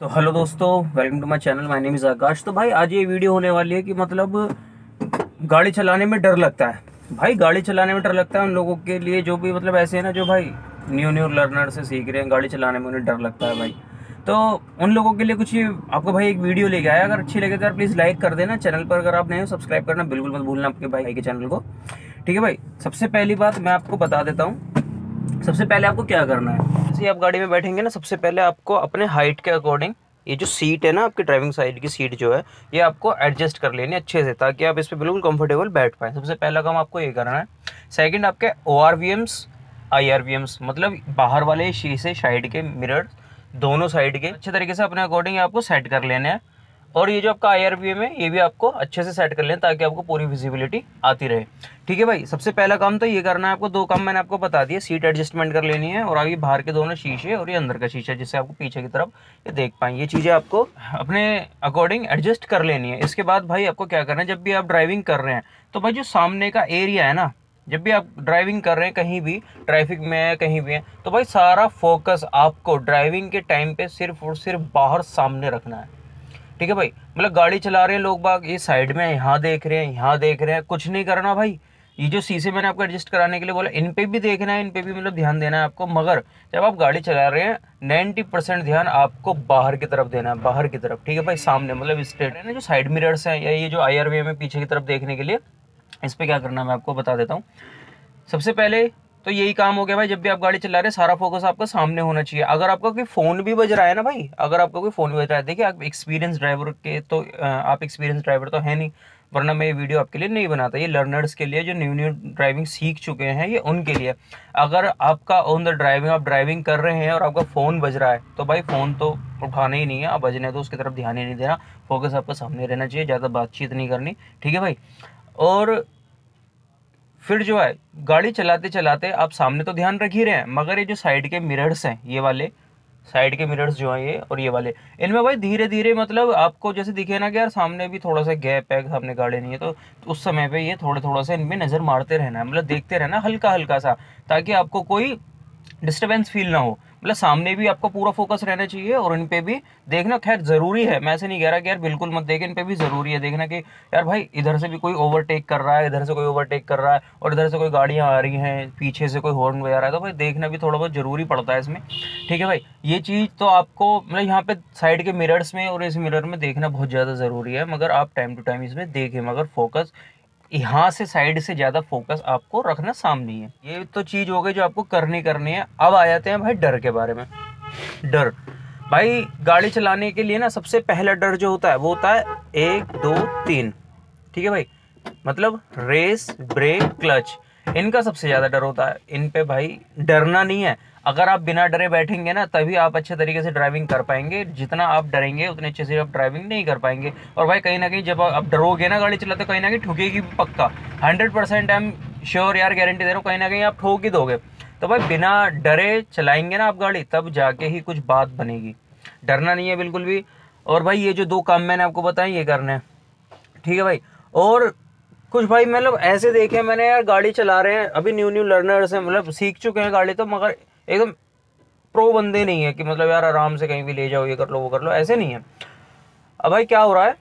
तो हेलो दोस्तों, welcome to my channel. My name is Akash. तो भाई आज ये वीडियो होने वाली है कि मतलब गाड़ी चलाने में डर लगता है। भाई गाड़ी चलाने में डर लगता है उन लोगों के लिए जो भी मतलब ऐसे है ना, जो भाई न्यू लर्नर से सीख रहे हैं, गाड़ी चलाने में उन्हें डर लगता है भाई। तो उन लोगों के लिए कुछ आपको भाई एक वीडियो लेके आया। अगर अच्छी लगे तो यार प्लीज़ लाइक कर देना। चैनल पर अगर आप नए हो सब्सक्राइब करना बिल्कुल मत भूलना आपके भाई के चैनल को। ठीक है भाई, सबसे पहली बात मैं आपको बता देता हूँ। सबसे पहले आपको क्या करना है, जैसे आप गाड़ी में बैठेंगे ना, सबसे पहले आपको अपने हाइट के अकॉर्डिंग ये जो सीट है ना, आपकी ड्राइविंग साइड की सीट जो है, ये आपको एडजस्ट कर लेनी है अच्छे से, ताकि आप इस पर बिल्कुल कंफर्टेबल बैठ पाए। सबसे पहला काम आपको ये करना है। सेकंड, आपके ORVMs IRVMs मतलब बाहर वाले शीशे, साइड के मिरर, दोनों साइड के अच्छे तरीके से अपने अकॉर्डिंग आपको सेट कर लेने हैं। और ये जो आपका IRVM है, ये भी आपको अच्छे से सेट कर लें ताकि आपको पूरी विजिबिलिटी आती रहे। ठीक है भाई, सबसे पहला काम तो ये करना है आपको। दो काम मैंने आपको बता दिए, सीट एडजस्टमेंट कर लेनी है और आगे बाहर के दोनों शीशे और ये अंदर का शीशा, जिससे आपको पीछे की तरफ ये देख पाएं। ये चीज़ें आपको अपने अकॉर्डिंग एडजस्ट कर लेनी है। इसके बाद भाई आपको क्या करना है, जब भी आप ड्राइविंग कर रहे हैं तो भाई जो सामने का एरिया है ना, जब भी आप ड्राइविंग कर रहे हैं कहीं भी, ट्रैफिक में है कहीं भी है, तो भाई सारा फोकस आपको ड्राइविंग के टाइम पे सिर्फ और सिर्फ बाहर सामने रखना है। ठीक है भाई, मतलब गाड़ी चला रहे हैं लोग बाग, ये साइड में यहाँ देख रहे हैं, यहाँ देख रहे हैं, कुछ नहीं करना भाई। ये जो शीशे मैंने आपको एडजस्ट कराने के लिए बोला, इन पे भी देखना है, इन पे भी मतलब ध्यान देना है आपको। मगर जब आप गाड़ी चला रहे हैं 90% ध्यान आपको बाहर की तरफ देना है, बाहर की तरफ। ठीक है भाई, सामने मतलब स्ट्रेट है ना, जो साइड मिरर्स हैं या ये जो IRVM है पीछे की तरफ देखने के लिए, इस पर क्या करना है मैं आपको बता देता हूँ। सबसे पहले तो यही काम हो गया भाई, जब भी आप गाड़ी चला रहे हैं सारा फोकस आपका सामने होना चाहिए। अगर आपका कोई फोन भी बज रहा है ना भाई, अगर आपका कोई फोन भी बज रहा है, देखिए आप एक्सपीरियंस ड्राइवर के तो आप एक्सपीरियंस ड्राइवर तो है नहीं, वरना मैं ये वीडियो आपके लिए नहीं बनाता। ये लर्नर्स के लिए, जो न्यू ड्राइविंग सीख चुके हैं, ये उनके लिए। अगर आपका ऑन द ड्राइविंग, आप ड्राइविंग कर रहे हैं और आपका फ़ोन बज रहा है, तो भाई फ़ोन तो उठाना ही नहीं है, आप बजने तो उसकी तरफ ध्यान ही नहीं देना। फोकस आपका सामने रहना चाहिए, ज़्यादा बातचीत नहीं करनी। ठीक है भाई, और फिर जो है गाड़ी चलाते चलाते आप सामने तो ध्यान रख ही रहे हैं, मगर ये जो साइड के मिरर्स हैं, ये वाले साइड के मिरर्स जो हैं ये और ये वाले, इनमें भाई धीरे धीरे मतलब आपको जैसे दिखे ना कि यार सामने भी थोड़ा सा गैप है, सामने गाड़ी नहीं है, तो उस समय पे ये थोड़ा थोड़ा सा इनमें नज़र मारते रहना है, मतलब देखते रहना हल्का हल्का सा, ताकि आपको कोई डिस्टर्बेंस फील ना हो। मतलब सामने भी आपको पूरा फोकस रहना चाहिए और इन पे भी देखना। खैर जरूरी है, मैं ऐसे नहीं कह रहा कि यार बिल्कुल मत देखें, इन पे भी जरूरी है देखना कि यार भाई इधर से भी कोई ओवरटेक कर रहा है, इधर से कोई ओवरटेक कर रहा है, और इधर से कोई गाड़ियां आ रही हैं, पीछे से कोई हॉर्न बजा रहा है, तो भाई देखना भी थोड़ा बहुत जरूरी पड़ता है इसमें। ठीक है भाई, ये चीज़ तो आपको मतलब यहाँ पे साइड के मिरर्स में और इस मिरर में देखना बहुत ज़्यादा ज़रूरी है, मगर आप टाइम टू टाइम इसमें देखें, मगर फोकस यहाँ से साइड से ज़्यादा फोकस आपको रखना सामने है। ये तो चीज़ हो गई जो आपको करनी है। अब आ जाते हैं भाई डर के बारे में। डर भाई गाड़ी चलाने के लिए ना, सबसे पहला डर जो होता है वो होता है 1 2 3। ठीक है भाई, मतलब रेस, ब्रेक, क्लच, इनका सबसे ज़्यादा डर होता है। इन पे भाई डरना नहीं है। अगर आप बिना डरे बैठेंगे ना, तभी आप अच्छे तरीके से ड्राइविंग कर पाएंगे। जितना आप डरेंगे उतने अच्छे से आप ड्राइविंग नहीं कर पाएंगे। और भाई कहीं ना कहीं जब आप डरोगे ना गाड़ी चलाते, कहीं ना कहीं ठुकेगी भी पक्का। 100% आई एम श्योर यार, गारंटी दे रहा हूँ, कहीं ना कहीं आप ठोक ही दोगे। तो भाई बिना डरे चलाएंगे ना आप गाड़ी, तब जाके ही कुछ बात बनेगी। डरना नहीं है बिल्कुल भी। और भाई ये जो दो काम मैंने आपको बताए ये करने हैं। ठीक है भाई, और कुछ भाई मतलब ऐसे देखे मैंने यार, गाड़ी चला रहे हैं अभी न्यू लर्नर्स हैं, मतलब सीख चुके हैं गाड़ी तो, मगर एकदम प्रो बंदे नहीं है कि मतलब यार आराम से कहीं भी ले जाओ, ये कर लो वो कर लो, ऐसे नहीं है। अब भाई क्या हो रहा है,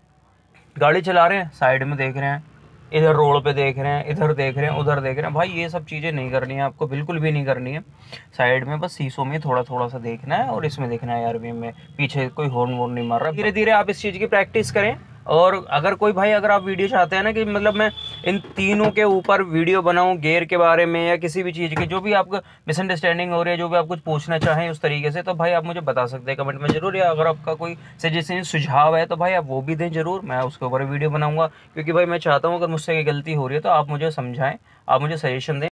गाड़ी चला रहे हैं, साइड में देख रहे हैं, इधर रोड पे देख रहे हैं, इधर देख रहे हैं, उधर देख रहे हैं। भाई ये सब चीज़ें नहीं करनी है आपको, बिल्कुल भी नहीं करनी है। साइड में बस शीशों में थोड़ा थोड़ा सा देखना है, और इसमें देखना है यार भी में पीछे कोई हॉर्न वॉर्न नहीं मार रहा। धीरे धीरे आप इस चीज़ की प्रैक्टिस करें। और अगर कोई भाई, अगर आप वीडियो चाहते हैं ना कि मतलब मैं इन तीनों के ऊपर वीडियो बनाऊं, गेयर के बारे में या किसी भी चीज़ के, जो भी आपको मिसअंडरस्टैंडिंग हो रही है, जो भी आप कुछ पूछना चाहें उस तरीके से, तो भाई आप मुझे बता सकते हैं कमेंट में जरूर। या अगर आपका कोई सजेशन, सुझाव है तो भाई आप वो भी दें जरूर, मैं उसके ऊपर वीडियो बनाऊंगा। क्योंकि भाई मैं चाहता हूँ अगर मुझसे गलती हो रही है तो आप मुझे समझाएं, आप मुझे सजेशन दें।